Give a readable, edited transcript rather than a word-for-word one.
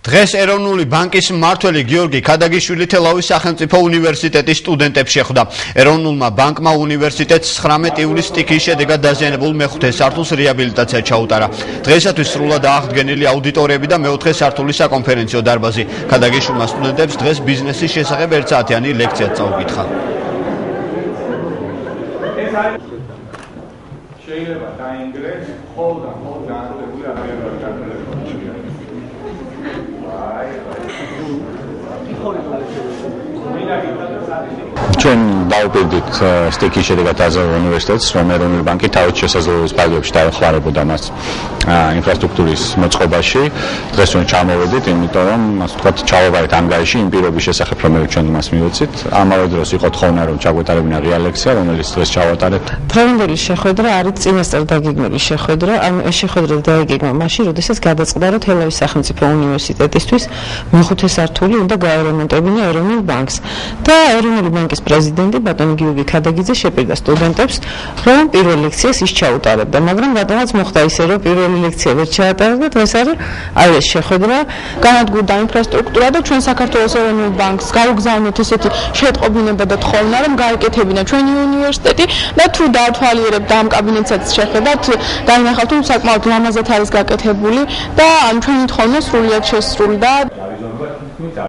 დღეს ეროვნული ბანკის მმართველი გიორგი ქადაგიშვილი თელავის სახელმწიფო უნივერსიტეტის სტუდენტებს შეხვდა. ეროვნულმა ბანკმა უნივერსიტეტს 19 ივლისს სტიქიის შედეგად დაზიანებულ მეხუთე სართულს რეაბილიტაცია ჩაუტარა. დღეისათვის სრულად აღდგენილი აუდიტორიები და მეოთხე სართულის საკონფერენციო დარბაზი. ქადაგიშვილმა სტუდენტებს დღეს ბიზნესის შესახებ ერთსაათიანი ლექციაც წაუკითხა. შეიძლება დაინგრეს ხოლმე განსხვავებული აღიარებები. ჩვენ დავუპირდით სტიქიის შედეგად დაზიანებულ უნივერსიტეტს, რომ ეროვნული ბანკი თავის შესაძლებლობის ფარგლებში დაეხმარებოდა მას ინფრასტრუქტურის მოწყობაში. დღეს ჩვენ ჩამოვედით, იმიტომ რომ ასე ვთქვათ, ჩავაბარეთ ანგარიში იმ პირობის შესახებ, რომელიც ჩვენ მას მივეცით. ამავე დროს იყო თხოვნა, რომ ჩაგვეტარებინა ღია ლექცია, რომელიც დღეს ჩავატარეთ. დღევანდელი შეხვედრა არის წინასწარ დაგეგმილი შეხვედრა. ეს შეხვედრა დაიგეგმა მაშინ, როდესაც გადაწყდა, რომ თელავის სახელმწიფო უნივერსიტეტისთვის მეხუთე სართული უნდა გაარემონტებინა ეროვნულ ბანკს. და ეროვნული ბანკის პრეზიდენტი ბატონი გიორგი ქადაგიძე შეპირდა სტუდენტებს, რომ პირველ ლექციას ის ჩაუტარებდა, მაგრამ რადგანაც მოხდა ისე, რომ პირველი ლექცია ვერ ჩაატარდა, დღეს არის ეს შეხვედრა. განადგურდა ინფრასტრუქტურა და ჩვენ საქართველოს ეროვნულ ბანკს გავუგზავნეთ ესეთი შეტყობინება და თხოვნა, რომ გაეკეთებინა ჩვენი უნივერსიტეტი და თუ დაათვალიერებთ და ამ კაბინეტსაც შეხედათ, დაინახავთ, რომ საკმაოდ ლამაზად არის გაკეთებული და ჩვენი თხოვნა სრულიად შესრულდა.